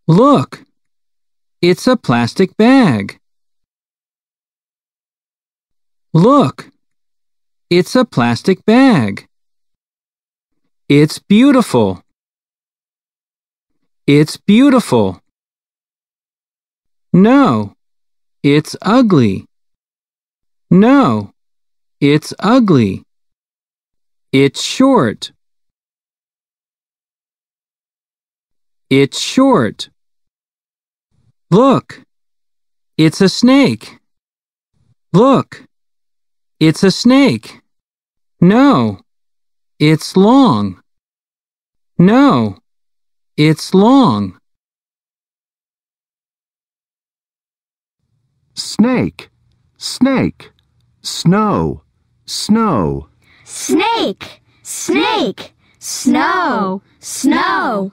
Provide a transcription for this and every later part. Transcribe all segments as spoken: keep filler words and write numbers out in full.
Look, it's a plastic bag. Look, it's a plastic bag. It's beautiful. It's beautiful. No, it's ugly. No, it's ugly. It's short. It's short. Look, it's a snake. Look, it's a snake. No, it's long. No, it's long. Snake, snake, snow, snow. Snake, snake, snow, snow.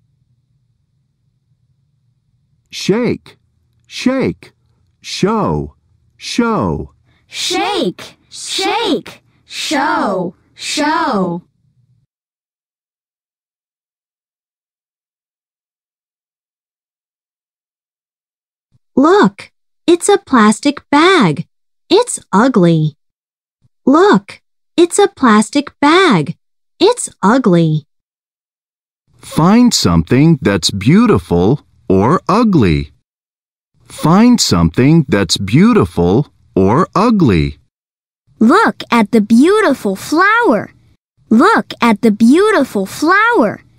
Shake, shake, show, show. Shake, shake, show, show. Look, it's a plastic bag. It's ugly. Look, it's a plastic bag. It's ugly. Find something that's beautiful or ugly. Find something that's beautiful or ugly. Look at the beautiful flower. Look at the beautiful flower.